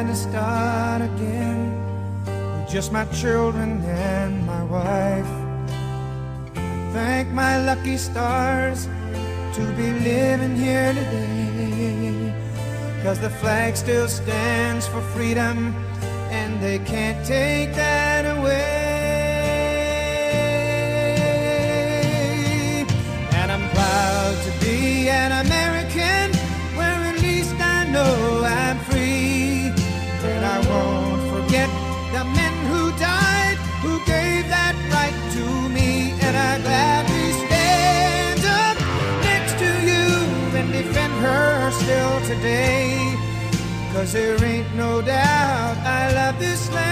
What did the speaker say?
trying to start again with just my children and my wife. I thank my lucky stars to be living here today, 'cause the flag still stands for freedom and they can't take that away. And I'm proud to be an American, where at least I know I'm free. And I won't forget the men who died, who gave that right to me. And I gladly stand up next to you and defend her still today, 'cause there ain't no doubt I love this land